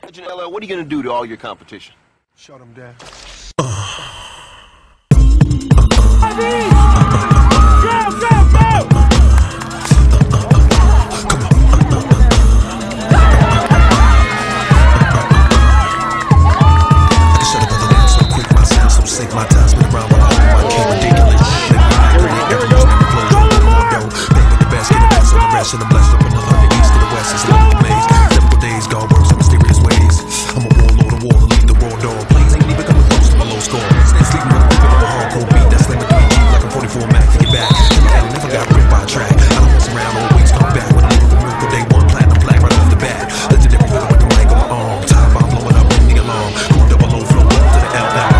Legend LL, what are you gonna do to all your competition? Shut them down. Save my time, spin around while I hold my key. Ridiculous. Here we go. Bang with the best, get the best on the rest. And I'm blessed up another the east to the west. It's like a maze. Simple days, God works in mysterious ways. I'm a warlord of war to lead the raw dog. Please ain't even coming close to my low score. Stay sleeping with a whipping on a hardcore beat. That's slamming 3G like I'm 44 Mac to get back. I never got ripped by a track. I don't mess around, always come back with a little miracle. Day one platinum plaque right off the bat. Legendary flow with the mic on my arm. Time bomb blowing up, bring me along. Cool double low flow up to the LL.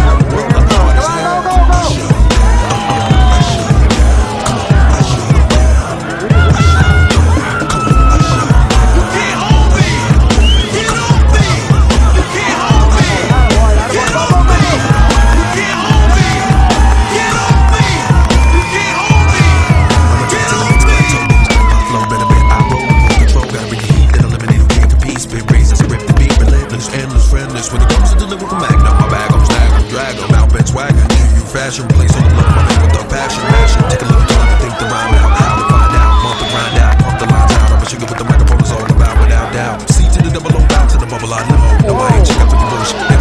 When it comes to the lyrical magnum, my bag on snag, I'm drag, I'm out, bench swagger. Do you fashion, place on the look, my man with the passion, passion. Take a little time to think the rhyme out, how to find out, bump the grind out, pump the lines out. I'm a sugar with the microphone is all about, without doubt. C to the double O, down to the bubble, I know. No, I ain't check up with the bullshit.